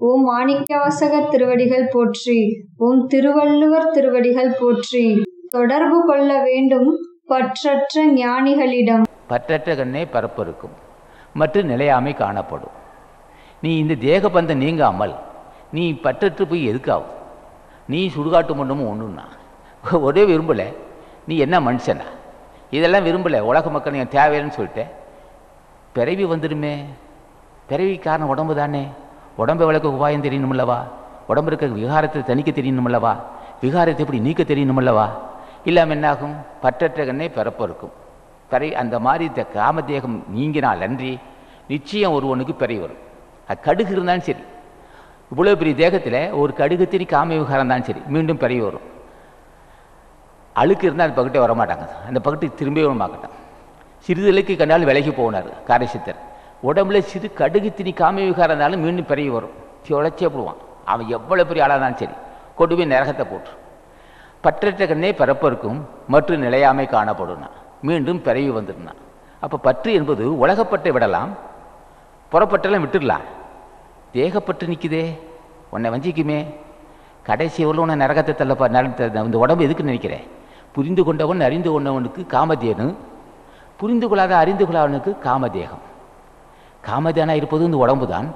ஓம் மாணிக்கவாசகர் திருவடிகள் போற்றி. ஓம் திருவள்ளுவர் திருவடிகள் போற்றி. தொடர்பு கொள்ள வேண்டும் பற்றற்ற ஞானிகளிடம். பற்றற்ற கண்ணே பரப்பொருக்கும் மற்றும் நிலையாமை காணப்படும். நீ இந்த தேக பந்தம் நீங்காமல் நீ பற்றற்று போய் எதுக்காகும்? நீ சுடுகாட்டு மண்டமும் ஒன்றுன்னா ஒரே விரும்பலை. நீ என்ன மனுஷனா? இதெல்லாம் விரும்பலை. உலக மக்கள் நீங்கள் தேவையில்லைன்னு சொல்லிட்டேன். பிறவி வந்துடுமே. பிறவி காரணம் உடம்பு தானே. உடம்பை விளக்க உபாயம் தெரியணுமில்லவா? உடம்பு இருக்க விகாரத்தை தணிக்க தெரியணுமில்லவா? விகாரத்தை எப்படி நீக்க தெரியணுமில்லவா? இல்லாமல் என்னாகும்? பற்றற்ற கண்ணே பிறப்பொருக்கும். அந்த மாதிரி இந்த காமதேகம் நீங்கினால் அன்றி நிச்சயம் ஒருவனுக்கு பிறவி வரும். அது கடுகு இருந்தாலும் சரி, இவ்வளோ பெரிய தேகத்தில் ஒரு கடுகு திரி காம விகாரம் தான் சரி, மீண்டும் பிறவி வரும். அழுக்கு இருந்தால் அந்த பக்கத்தே வரமாட்டாங்க. அந்த பக்கத்துக்கு திரும்பவே வரமாட்டான். சிறிதலுக்கு கண்டாலும் விலகி போனார் காரசித்தர். உடம்புல சிறு கடுகு திணி காம விகாரம் இருந்தாலும் மீண்டும் பிறவி வரும். உழைச்சே போடுவான். அவன் எவ்வளோ பெரிய ஆளாக இருந்தாலும் சரி, கொண்டு போய் நரகத்தை போட்டு. பற்றற்ற கண்ணே பிறப்பருக்கும் மற்றும் நிலையாமை காணப்படும்னா மீண்டும் பிறவி வந்துடுனான். அப்போ பற்று என்பது உலகப்பட்டை விடலாம், புறப்பட்டெல்லாம் விட்டுடலாம். தேகப்பட்டு நிற்குதே, உன்னை வஞ்சிக்குமே. கடைசி எவ்வளோ உன்னை நரகத்தை தள்ளப்பா. இந்த உடம்பு எதுக்குன்னு நினைக்கிறேன்? புரிந்து கொண்டவன் அறிந்து கொண்டவனுக்கு காமதேனு, புரிந்து கொள்ளாத அறிந்து கொள்ளாதவனுக்கு காமதேகம். காமதேனாக இருப்பது இந்த உடம்பு தான்.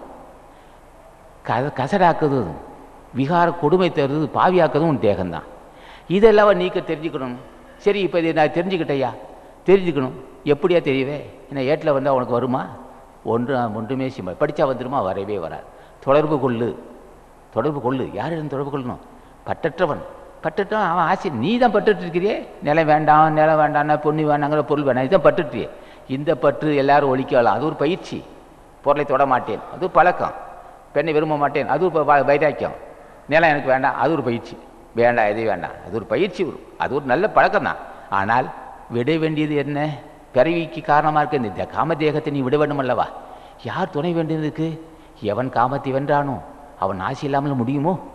கசடாக்குது, விகார கொடுமை தருது, பாவியாக்குறதும் உன் தேகம்தான். இதெல்லாம் நீக்க தெரிஞ்சுக்கணும். சரி, இப்போ இதை நான் தெரிஞ்சுக்கிட்டையா? தெரிஞ்சுக்கணும். எப்படியா தெரியவே? ஏன்னா ஏட்டில் வந்தால் உனக்கு வருமா? ஒன்றுமே சிம்ம. படித்தா வந்துடுமா? வரவே வராது. தொடர்பு கொள்ளு, தொடர்பு கொள்ளு. யாரிடம் தொடர்பு கொள்ளணும்? பற்றற்றவன். பற்றற்றவன் அவன் ஆசை. நீ தான் பட்டுட்டு இருக்கிறியே. நிலம் வேண்டாம், நிலம் வேண்டாம்னா பொண்ணு வேண்டாங்கிற பொருள் வேண்டாம், இதுதான் பட்டுட்டியே. இந்த பற்று எல்லாரும் ஒழிக்கலாம். அது ஒரு பயிற்சி. பொருளை தொட மாட்டேன், அது ஒரு பழக்கம். பெண்ணை விரும்ப மாட்டேன், அது ஒரு வைராக்கியம். நிலம் எனக்கு வேண்டாம், அது ஒரு பயிற்சி. வேண்டாம், எது வேண்டாம், அது ஒரு பயிற்சி. அது ஒரு நல்ல பழக்கம் தான். ஆனால் விட வேண்டியது என்ன? பிறவிக்கு காரணமாக இருக்க இந்த காமதேகத்தை நீ விட வேண்டும் அல்லவா? யார் துணை வேண்டியதுக்கு? எவன் காமத்தை வென்றானோ அவன் ஆசை இல்லாமல் முடியுமோ?